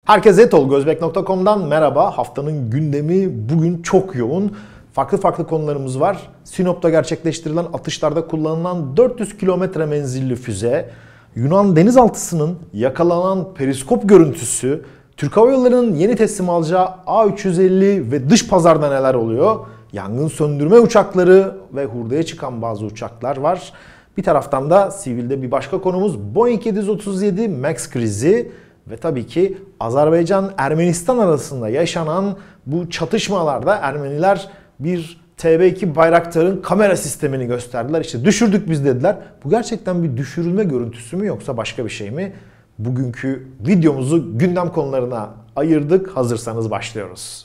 Herkese tolgaözbek.com'dan merhaba. Haftanın gündemi bugün çok yoğun. Farklı konularımız var. Sinop'ta gerçekleştirilen atışlarda kullanılan 400 kilometre menzilli füze, Yunan denizaltısının yakalanan periskop görüntüsü, Türk Hava Yolları'nın yeni teslim alacağı A350 ve dış pazarda neler oluyor? Yangın söndürme uçakları ve hurdaya çıkan bazı uçaklar var. Bir taraftan da sivilde bir başka konumuz Boeing 737 MAX krizi ve tabii ki Azerbaycan-Ermenistan arasında yaşanan bu çatışmalarda Ermeniler bir TB2 Bayraktar'ın kamera sistemini gösterdiler. İşte düşürdük biz dediler. Bu gerçekten bir düşürülme görüntüsü mü yoksa başka bir şey mi? Bugünkü videomuzu gündem konularına ayırdık. Hazırsanız başlıyoruz.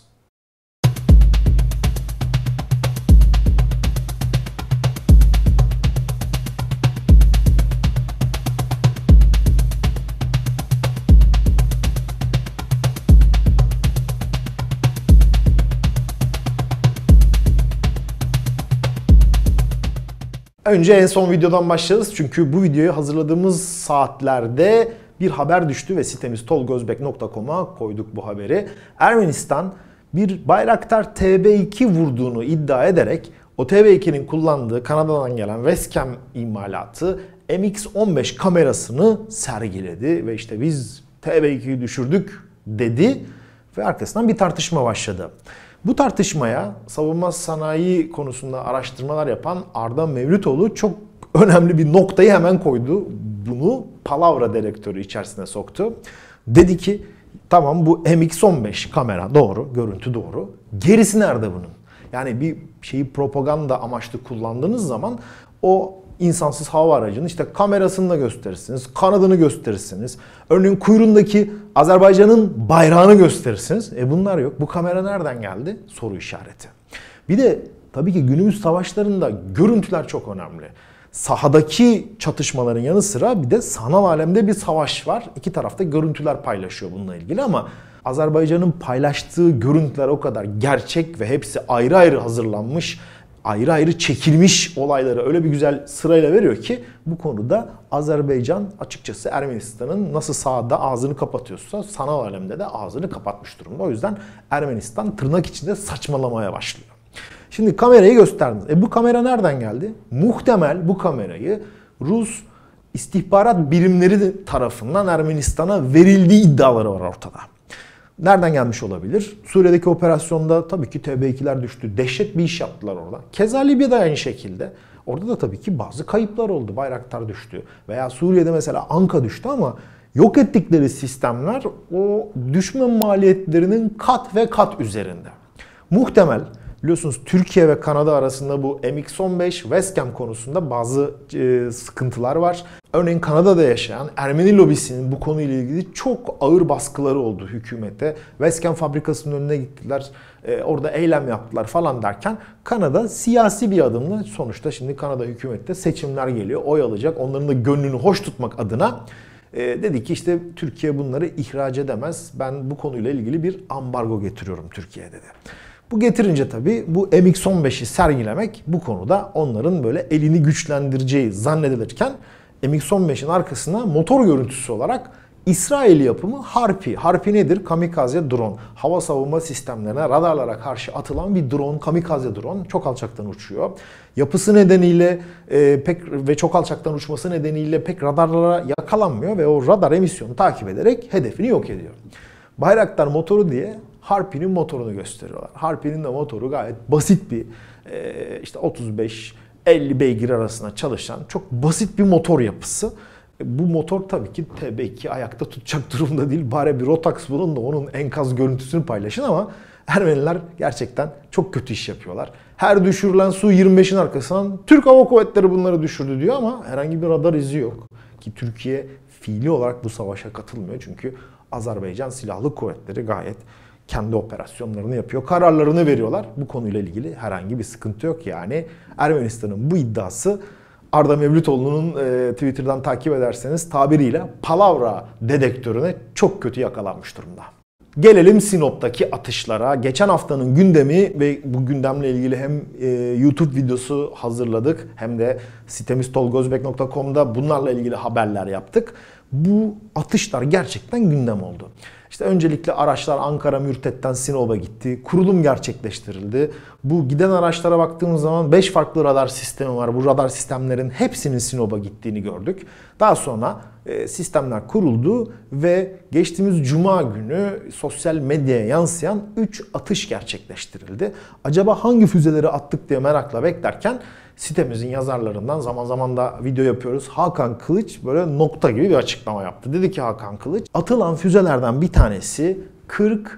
Önce en son videodan başlarız çünkü bu videoyu hazırladığımız saatlerde bir haber düştü ve sitemiz tolgaözbek.com'a koyduk bu haberi. Ermenistan bir Bayraktar TB2 vurduğunu iddia ederek o TB2'nin kullandığı Kanada'dan gelen Westcam imalatı MX-15 kamerasını sergiledi ve işte biz TB2'yi düşürdük dedi ve arkasından bir tartışma başladı. Bu tartışmaya savunma sanayi konusunda araştırmalar yapan Arda Mevlütoğlu çok önemli bir noktayı hemen koydu. Bunu palavra dedektörü içerisine soktu. Dedi ki tamam bu MX-15 kamera doğru, görüntü doğru. Gerisi nerede bunun? Yani bir şeyi propaganda amaçlı kullandığınız zaman o insansız hava aracının işte kamerasını da gösterirsiniz, kanadını gösterirsiniz. Örneğin kuyruğundaki Azerbaycan'ın bayrağını gösterirsiniz. Bunlar yok. Bu kamera nereden geldi? Soru işareti. Bir de tabii ki günümüz savaşlarında görüntüler çok önemli. Sahadaki çatışmaların yanı sıra bir de sanal alemde bir savaş var. İki tarafta görüntüler paylaşıyor bununla ilgili ama Azerbaycan'ın paylaştığı görüntüler o kadar gerçek ve hepsi ayrı ayrı hazırlanmış, ayrı ayrı çekilmiş olayları öyle bir güzel sırayla veriyor ki bu konuda Azerbaycan açıkçası Ermenistan'ın nasıl sahada ağzını kapatıyorsa sanal alemde de ağzını kapatmış durumda. O yüzden Ermenistan tırnak içinde saçmalamaya başlıyor. Şimdi kamerayı gösterdiniz. Bu kamera nereden geldi? Muhtemel bu kamerayı Rus istihbarat birimleri tarafından Ermenistan'a verildiği iddiaları var ortada. Nereden gelmiş olabilir? Suriye'deki operasyonda tabii ki TB2'ler düştü. Dehşet bir iş yaptılar orada. Keza Libya'da aynı şekilde. Orada da tabii ki bazı kayıplar oldu. Bayraktar düştü. Veya Suriye'de mesela Anka düştü ama yok ettikleri sistemler o düşme maliyetlerinin kat ve kat üzerinde. Muhtemel biliyorsunuz Türkiye ve Kanada arasında bu MX-15 Westcam konusunda bazı sıkıntılar var. Örneğin Kanada'da yaşayan Ermeni lobisinin bu konuyla ilgili çok ağır baskıları oldu hükümete. Westcam fabrikasının önüne gittiler, orada eylem yaptılar falan derken Kanada siyasi bir adımla sonuçta şimdi Kanada hükümette seçimler geliyor, oy alacak. Onların da gönlünü hoş tutmak adına dedi ki işte Türkiye bunları ihraç edemez. Ben bu konuyla ilgili bir ambargo getiriyorum Türkiye'ye dedi. Bu getirince tabii bu MX-15'i sergilemek bu konuda onların böyle elini güçlendireceği zannedilirken MX-15'in arkasına motor görüntüsü olarak İsrail yapımı Harpy. Harpy nedir? Kamikaze drone. Hava savunma sistemlerine, radarlara karşı atılan bir drone, kamikaze drone. Çok alçaktan uçuyor. Yapısı nedeniyle ve çok alçaktan uçması nedeniyle pek radarlara yakalanmıyor ve o radar emisyonu takip ederek hedefini yok ediyor. Bayraktar motoru diye Harpy'nin motorunu gösteriyorlar. Harpy'nin de motoru gayet basit bir işte 35-50 beygir arasında çalışan çok basit bir motor yapısı. Bu motor tabii ki TB2 ayakta tutacak durumda değil. Bari bir Rotax bulun da onun enkaz görüntüsünü paylaşın ama Ermeniler gerçekten çok kötü iş yapıyorlar. Her düşürülen Su-25'in arkasından Türk Hava Kuvvetleri bunları düşürdü diyor ama herhangi bir radar izi yok. Ki Türkiye fiili olarak bu savaşa katılmıyor çünkü Azerbaycan Silahlı Kuvvetleri gayet kendi operasyonlarını yapıyor, kararlarını veriyorlar. Bu konuyla ilgili herhangi bir sıkıntı yok. Yani Ermenistan'ın bu iddiası Arda Mevlütoğlu'nun Twitter'dan takip ederseniz tabiriyle palavra dedektörüne çok kötü yakalanmış durumda. Gelelim Sinop'taki atışlara. Geçen haftanın gündemi ve bu gündemle ilgili hem YouTube videosu hazırladık hem de sitemiz tolgaözbek.com'da bunlarla ilgili haberler yaptık. Bu atışlar gerçekten gündem oldu. İşte öncelikle araçlar Ankara Mürtet'ten Sinop'a gitti. Kurulum gerçekleştirildi. Bu giden araçlara baktığımız zaman 5 farklı radar sistemi var. Bu radar sistemlerin hepsinin Sinop'a gittiğini gördük. Daha sonra sistemler kuruldu ve geçtiğimiz Cuma günü sosyal medyaya yansıyan 3 atış gerçekleştirildi. Acaba hangi füzeleri attık diye merakla beklerken sitemizin yazarlarından zaman zaman da video yapıyoruz. Hakan Kılıç böyle nokta gibi bir açıklama yaptı. Dedi ki Hakan Kılıç, atılan füzelerden bir tanesi 40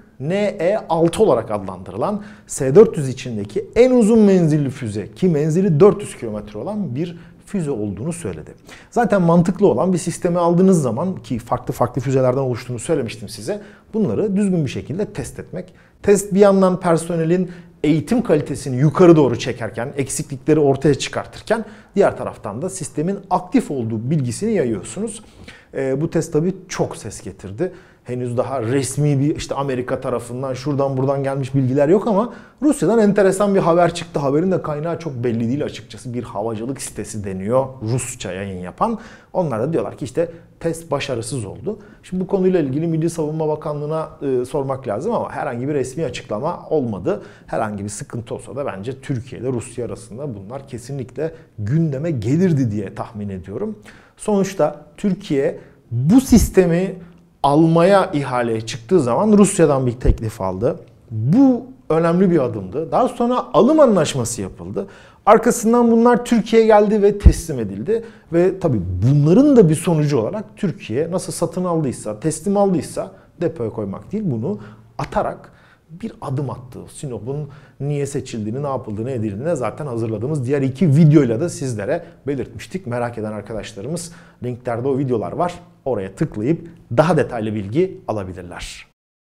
NE-6 olarak adlandırılan S-400 içindeki en uzun menzilli füze ki menzili 400 kilometre olan bir füze olduğunu söyledi. Zaten mantıklı olan bir sistemi aldığınız zaman ki farklı füzelerden oluştuğunu söylemiştim size. Bunları düzgün bir şekilde test etmek. Test bir yandan personelin eğitim kalitesini yukarı doğru çekerken, eksiklikleri ortaya çıkartırken diğer taraftan da sistemin aktif olduğu bilgisini yayıyorsunuz. Bu test tabii çok ses getirdi. Henüz daha resmi bir işte Amerika tarafından şuradan buradan gelmiş bilgiler yok ama Rusya'dan enteresan bir haber çıktı. Haberin de kaynağı çok belli değil açıkçası. Bir havacılık sitesi deniyor Rusça yayın yapan. Onlar da diyorlar ki işte test başarısız oldu. Şimdi bu konuyla ilgili Milli Savunma Bakanlığı'na sormak lazım ama herhangi bir resmi açıklama olmadı. Herhangi bir sıkıntı olsa da bence Türkiye ile Rusya arasında bunlar kesinlikle gündeme gelirdi diye tahmin ediyorum. Sonuçta Türkiye bu sistemi almaya ihaleye çıktığı zaman Rusya'dan bir teklif aldı. Bu önemli bir adımdı. Daha sonra alım anlaşması yapıldı. Arkasından bunlar Türkiye'ye geldi ve teslim edildi. Ve tabii bunların da bir sonucu olarak Türkiye nasıl satın aldıysa, teslim aldıysa depoya koymak değil bunu atarak bir adım attı. Sinop'un niye seçildiğini, ne yapıldığını, ne edildiğini zaten hazırladığımız diğer 2 videoyla da sizlere belirtmiştik. Merak eden arkadaşlarımız linklerde o videolar var. Oraya tıklayıp daha detaylı bilgi alabilirler.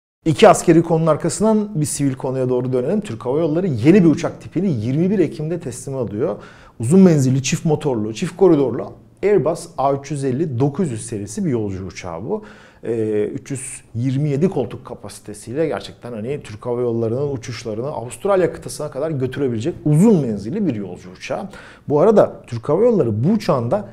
2 askeri konunun arkasından bir sivil konuya doğru dönelim. Türk Hava Yolları yeni bir uçak tipini 21 Ekim'de teslim alıyor. Uzun menzilli, çift motorlu, çift koridorlu Airbus A350-900 serisi bir yolcu uçağı bu. 327 koltuk kapasitesiyle gerçekten hani Türk Hava Yolları'nın uçuşlarını Avustralya kıtasına kadar götürebilecek uzun menzilli bir yolcu uçağı. Bu arada Türk Hava Yolları bu uçağın da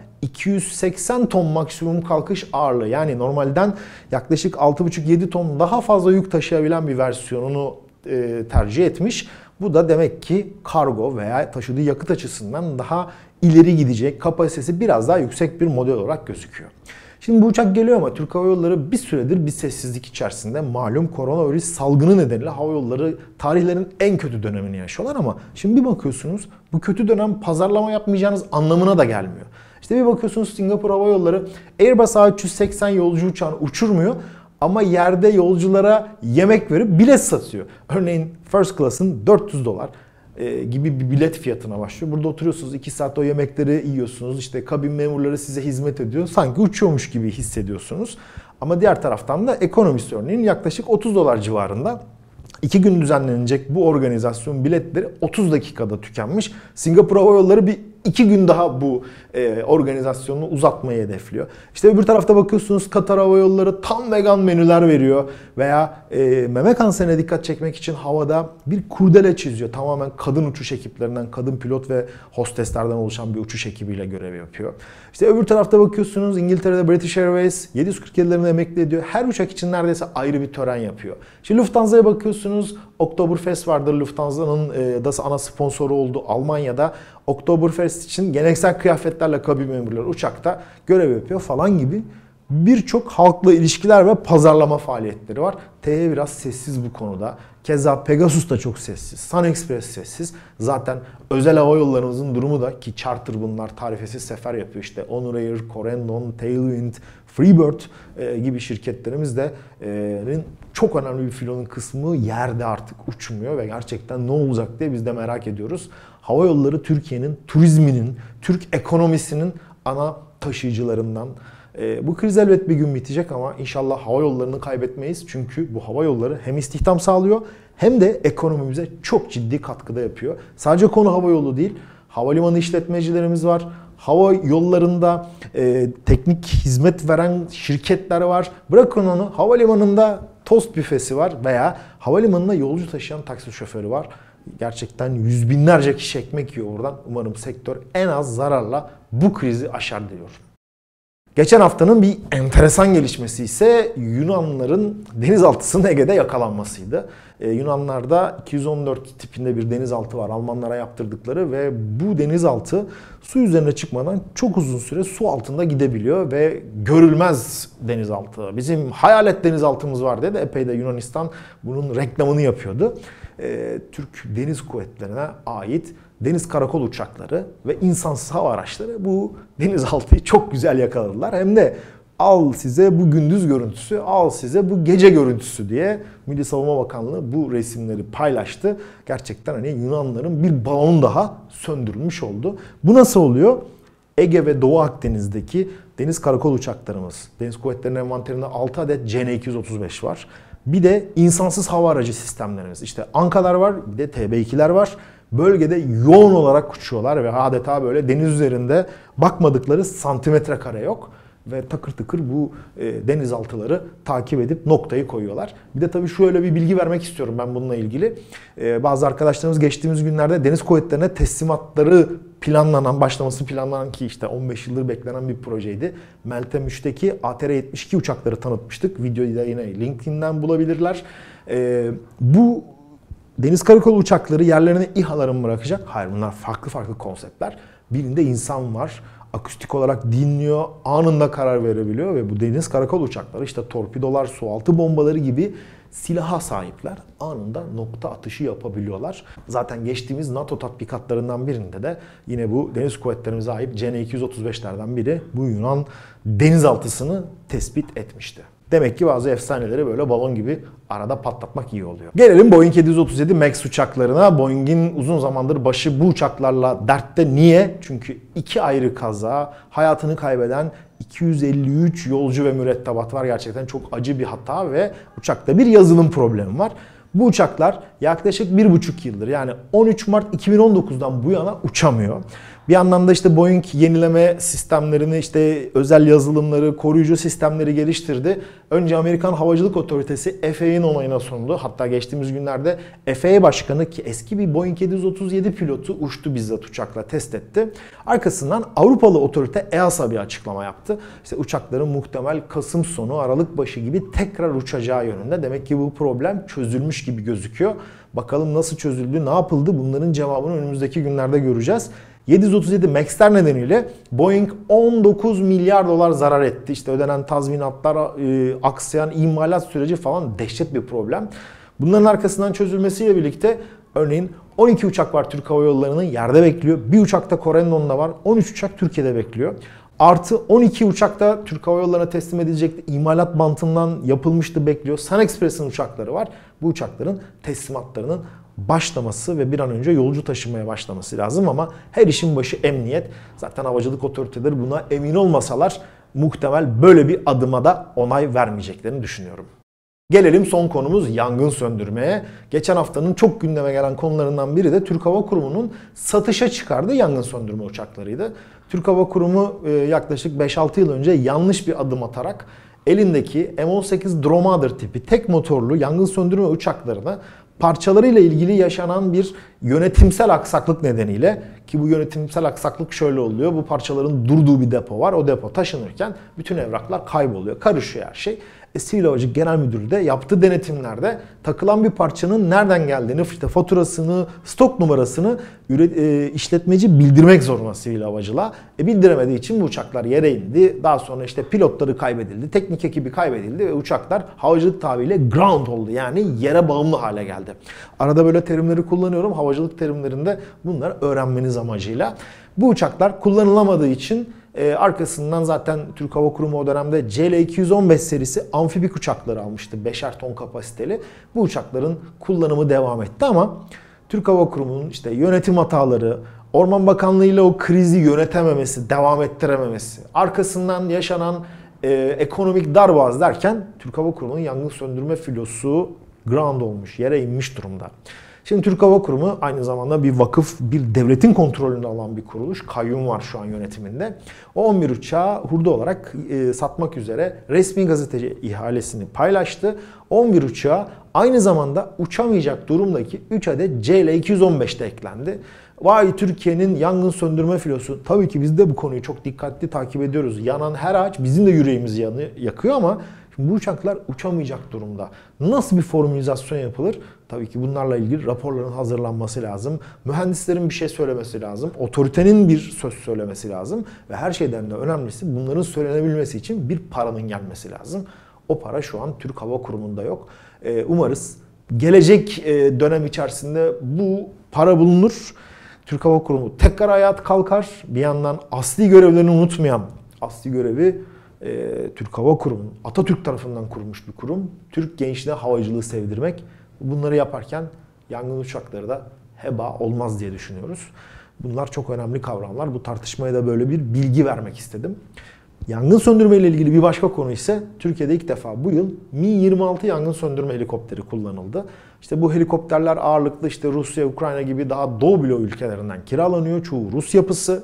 280 ton maksimum kalkış ağırlığı yani normalden yaklaşık 6,5-7 ton daha fazla yük taşıyabilen bir versiyonunu tercih etmiş. Bu da demek ki kargo veya taşıdığı yakıt açısından daha ileri gidecek, kapasitesi biraz daha yüksek bir model olarak gözüküyor. Şimdi bu uçak geliyor ama Türk Hava Yolları bir süredir bir sessizlik içerisinde. Malum koronavirüs salgını nedeniyle hava yolları tarihlerin en kötü dönemini yaşıyorlar ama şimdi bir bakıyorsunuz bu kötü dönem pazarlama yapmayacağınız anlamına da gelmiyor. İşte bir bakıyorsunuz Singapur Hava Yolları Airbus A380 yolcu uçağını uçurmuyor ama yerde yolculara yemek verip bilet satıyor. Örneğin First Class'ın $400 gibi bir bilet fiyatına başlıyor. Burada oturuyorsunuz 2 saat o yemekleri yiyorsunuz. İşte kabin memurları size hizmet ediyor. Sanki uçuyormuş gibi hissediyorsunuz. Ama diğer taraftan da ekonomist örneğin yaklaşık $30 civarında. 2 gün düzenlenecek bu organizasyon biletleri 30 dakikada tükenmiş. Singapur Hava Yolları bir 2 gün daha bu organizasyonunu uzatmayı hedefliyor. İşte öbür tarafta bakıyorsunuz Katar Hava Yolları tam vegan menüler veriyor. Veya meme kanserine dikkat çekmek için havada bir kurdele çiziyor. Tamamen kadın uçuş ekiplerinden, kadın pilot ve hosteslerden oluşan bir uçuş ekibiyle görev yapıyor. İşte öbür tarafta bakıyorsunuz İngiltere'de British Airways 747'lerini emekli ediyor. Her uçak için neredeyse ayrı bir tören yapıyor. Şimdi Lufthansa'ya bakıyorsunuz. Oktoberfest vardır. Lufthansa'nın da ana sponsoru oldu. Almanya'da Oktoberfest için geleneksel kıyafetlerle kabin memurları uçakta görev yapıyor falan gibi birçok halkla ilişkiler ve pazarlama faaliyetleri var. THY biraz sessiz bu konuda. Keza Pegasus da çok sessiz. Sun Express sessiz. Zaten özel hava yollarımızın durumu da ki charter bunlar tarifesiz sefer yapıyor. İşte Honor Air, Corendon, Tailwind, Freebird gibi şirketlerimiz de çok önemli bir filonun kısmı yerde artık uçmuyor ve gerçekten ne olacak diye biz de merak ediyoruz. Hava yolları Türkiye'nin turizminin, Türk ekonomisinin ana taşıyıcılarından. Bu kriz elbet bir gün bitecek ama inşallah hava yollarını kaybetmeyiz. Çünkü bu hava yolları hem istihdam sağlıyor hem de ekonomimize çok ciddi katkıda yapıyor. Sadece konu hava yolu değil, havalimanı işletmecilerimiz var. Hava yollarında teknik hizmet veren şirketler var. Bırakın onu, havalimanında tost büfesi var veya havalimanına yolcu taşıyan taksi şoförü var. Gerçekten yüz binlerce kişi ekmek yiyor oradan. Umarım sektör en az zararla bu krizi aşar diyorum. Geçen haftanın bir enteresan gelişmesi ise Yunanlıların denizaltısının Ege'de yakalanmasıydı. Yunanlarda 214 tipinde bir denizaltı var, Almanlara yaptırdıkları ve bu denizaltı su üzerine çıkmadan çok uzun süre su altında gidebiliyor ve görülmez denizaltı. Bizim hayalet denizaltımız var diye de epey de Yunanistan bunun reklamını yapıyordu. Türk Deniz Kuvvetleri'ne ait deniz karakol uçakları ve insansız hava araçları bu denizaltıyı çok güzel yakaladılar. Hem de al size bu gündüz görüntüsü, al size bu gece görüntüsü diye Milli Savunma Bakanlığı bu resimleri paylaştı. Gerçekten hani Yunanların bir balon daha söndürülmüş oldu. Bu nasıl oluyor? Ege ve Doğu Akdeniz'deki deniz karakol uçaklarımız, Deniz Kuvvetleri'nin envanterinde 6 adet CN-235 var. Bir de insansız hava aracı sistemlerimiz. İşte Ankalar var, bir de TB2'ler var. Bölgede yoğun olarak uçuyorlar ve adeta böyle deniz üzerinde bakmadıkları santimetre kare yok. Ve takır tıkır bu denizaltıları takip edip noktayı koyuyorlar. Bir de tabii şöyle bir bilgi vermek istiyorum ben bununla ilgili. Bazı arkadaşlarımız geçtiğimiz günlerde Deniz Kuvvetleri'ne teslimatları başlaması planlanan ki işte 15 yıldır beklenen bir projeydi. Meltem 3'teki ATR-72 uçakları tanıtmıştık. Videoyu da yine LinkedIn'den bulabilirler. Bu deniz karakolu uçakları yerlerine İHA'ları mı bırakacak? Hayır, bunlar farklı konseptler. Birinde insan var. Akustik olarak dinliyor, anında karar verebiliyor ve bu deniz karakol uçakları işte torpidolar, sualtı bombaları gibi silaha sahipler. Anında nokta atışı yapabiliyorlar. Zaten geçtiğimiz NATO tatbikatlarından birinde de yine bu deniz kuvvetlerimize ait CN-235'lerden biri bu Yunan denizaltısını tespit etmişti. Demek ki bazı efsaneleri böyle balon gibi arada patlatmak iyi oluyor. Gelelim Boeing 737 MAX uçaklarına. Boeing'in uzun zamandır başı bu uçaklarla dertte. Niye? Çünkü 2 ayrı kaza, hayatını kaybeden 253 yolcu ve mürettebat var. Gerçekten çok acı bir hata ve uçakta bir yazılım problemi var. Bu uçaklar yaklaşık 1,5 yıldır yani 13 Mart 2019'dan bu yana uçamıyor. Bir yandan da işte Boeing yenileme sistemlerini, işte özel yazılımları, koruyucu sistemleri geliştirdi. Önce Amerikan Havacılık Otoritesi FAA'nın onayına sundu. Hatta geçtiğimiz günlerde FAA Başkanı ki eski bir Boeing 737 pilotu uçtu bizzat uçakla test etti. Arkasından Avrupalı otorite EASA bir açıklama yaptı. İşte uçakların muhtemel Kasım sonu Aralık başı gibi tekrar uçacağı yönünde. Demek ki bu problem çözülmüş gibi gözüküyor. Bakalım nasıl çözüldü, ne yapıldı? Bunların cevabını önümüzdeki günlerde göreceğiz. 737 MAX'ler nedeniyle Boeing 19 milyar dolar zarar etti. İşte ödenen tazminatlar, aksayan imalat süreci falan dehşet bir problem. Bunların arkasından çözülmesiyle birlikte örneğin 12 uçak var Türk Hava Yolları'nın yerde bekliyor. Bir uçak da Corendon'da var. 13 uçak Türkiye'de bekliyor. Artı 12 uçak da Türk Hava Yolları'na teslim edilecekti. İmalat bantından yapılmıştı, bekliyor. Sun Express'in uçakları var. Bu uçakların teslimatlarının başlaması ve bir an önce yolcu taşımaya başlaması lazım ama her işin başı emniyet. Zaten havacılık otoriteleri buna emin olmasalar muhtemel böyle bir adıma da onay vermeyeceklerini düşünüyorum. Gelelim son konumuz yangın söndürmeye. Geçen haftanın çok gündeme gelen konularından biri de Türk Hava Kurumu'nun satışa çıkardığı yangın söndürme uçaklarıydı. Türk Hava Kurumu yaklaşık 5-6 yıl önce yanlış bir adım atarak elindeki M18 Dromadair tipi tek motorlu yangın söndürme uçaklarını parçalarıyla ilgili yaşanan bir yönetimsel aksaklık nedeniyle, ki bu yönetimsel aksaklık şöyle oluyor. Bu parçaların durduğu bir depo var. O depo taşınırken bütün evraklar kayboluyor. Karışıyor her şey. Sivil Havacılık Genel Müdürü de yaptığı denetimlerde takılan bir parçanın nereden geldiğini, işte faturasını, stok numarasını işletmeci bildirmek zorunda sivil havacılığa. Bildiremediği için bu uçaklar yere indi. Daha sonra işte pilotları kaybedildi, teknik ekibi kaybedildi ve uçaklar havacılık tabiriyle ground oldu. Yani yere bağımlı hale geldi. Arada böyle terimleri kullanıyorum. Havacılık terimlerinde bunları öğrenmeniz amacıyla. Bu uçaklar kullanılamadığı için arkasından zaten Türk Hava Kurumu o dönemde CL-215 serisi amfibik uçakları almıştı. 5'er ton kapasiteli. Bu uçakların kullanımı devam etti ama Türk Hava Kurumu'nun işte yönetim hataları, Orman Bakanlığı ile o krizi yönetememesi, devam ettirememesi, arkasından yaşanan ekonomik darboğaz derken Türk Hava Kurumu'nun yangın söndürme filosu ground olmuş, yere inmiş durumda. Şimdi Türk Hava Kurumu aynı zamanda bir vakıf, bir devletin kontrolünde alan bir kuruluş. Kayyum var şu an yönetiminde. O 11 uçağı hurda olarak satmak üzere resmi gazeteci ihalesini paylaştı. 11 uçağı aynı zamanda uçamayacak durumdaki 3 adet CL-215 de eklendi. Vay Türkiye'nin yangın söndürme filosu. Tabii ki biz de bu konuyu çok dikkatli takip ediyoruz. Yanan her ağaç bizim de yüreğimizi yakıyor ama şimdi bu uçaklar uçamayacak durumda. Nasıl bir formülizasyon yapılır? Tabii ki bunlarla ilgili raporların hazırlanması lazım. Mühendislerin bir şey söylemesi lazım. Otoritenin bir söz söylemesi lazım. Ve her şeyden de önemlisi bunların söylenebilmesi için bir paranın gelmesi lazım. O para şu an Türk Hava Kurumu'nda yok. Umarız gelecek dönem içerisinde bu para bulunur. Türk Hava Kurumu tekrar ayağa kalkar. Bir yandan asli görevlerini unutmayan, asli görevi Türk Hava Kurumu, Atatürk tarafından kurulmuş bir kurum. Türk gençliğine havacılığı sevdirmek. Bunları yaparken yangın uçakları da heba olmaz diye düşünüyoruz. Bunlar çok önemli kavramlar. Bu tartışmaya da böyle bir bilgi vermek istedim. Yangın söndürme ile ilgili bir başka konu ise Türkiye'de ilk defa bu yıl Mi-26 yangın söndürme helikopteri kullanıldı. İşte bu helikopterler ağırlıklı işte Rusya, Ukrayna gibi daha Doğu bloğu ülkelerinden kiralanıyor. Çoğu Rus yapısı.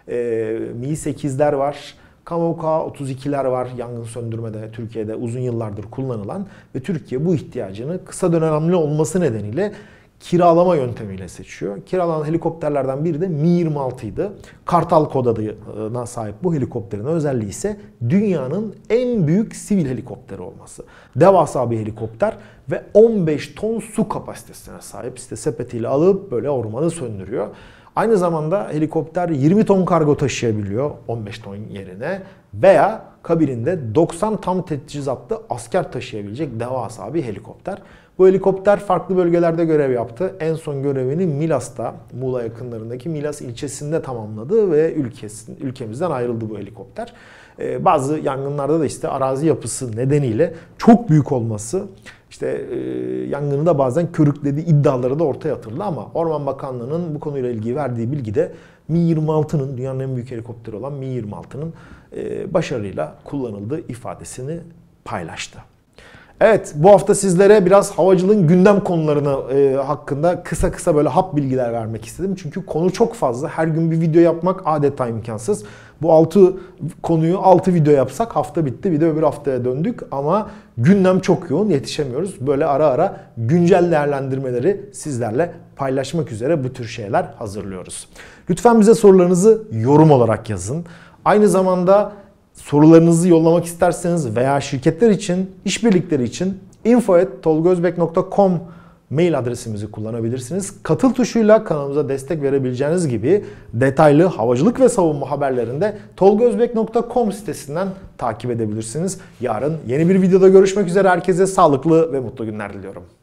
Mi-8'ler var. Kamuk A32'ler var yangın söndürmede Türkiye'de uzun yıllardır kullanılan ve Türkiye bu ihtiyacını kısa dönemli olması nedeniyle kiralama yöntemiyle seçiyor. Kiralanan helikopterlerden biri de Mi-26 idi. Kartal kod adına sahip bu helikopterin özelliği ise dünyanın en büyük sivil helikopteri olması. Devasa bir helikopter ve 15 ton su kapasitesine sahip. İşte sepetiyle alıp böyle ormanı söndürüyor. Aynı zamanda helikopter 20 ton kargo taşıyabiliyor 15 ton yerine veya kabininde 90 tam teçhizatlı asker taşıyabilecek devasa bir helikopter. Bu helikopter farklı bölgelerde görev yaptı. En son görevini Milas'ta, Muğla yakınlarındaki Milas ilçesinde tamamladı ve ülkemizden ayrıldı bu helikopter. Bazı yangınlarda da işte arazi yapısı nedeniyle çok büyük olması, İşte yangını da bazen körüklediği iddiaları da ortaya atıldı ama Orman Bakanlığı'nın bu konuyla ilgili verdiği bilgide Mi-26'nın, dünyanın en büyük helikopteri olan Mi-26'nın başarıyla kullanıldığı ifadesini paylaştı. Evet, bu hafta sizlere biraz havacılığın gündem konularını hakkında kısa böyle hap bilgiler vermek istedim. Çünkü konu çok fazla. Her gün bir video yapmak adeta imkansız. Bu 6 konuyu 6 video yapsak hafta bitti. Bir de öbür haftaya döndük ama gündem çok yoğun, yetişemiyoruz. Böyle ara ara güncel değerlendirmeleri sizlerle paylaşmak üzere bu tür şeyler hazırlıyoruz. Lütfen bize sorularınızı yorum olarak yazın. Aynı zamanda sorularınızı yollamak isterseniz veya şirketler için, işbirlikleri için info@tolgaozbek.com mail adresimizi kullanabilirsiniz. Katıl tuşuyla kanalımıza destek verebileceğiniz gibi detaylı havacılık ve savunma haberlerinde tolgaozbek.com sitesinden takip edebilirsiniz. Yarın yeni bir videoda görüşmek üzere. Herkese sağlıklı ve mutlu günler diliyorum.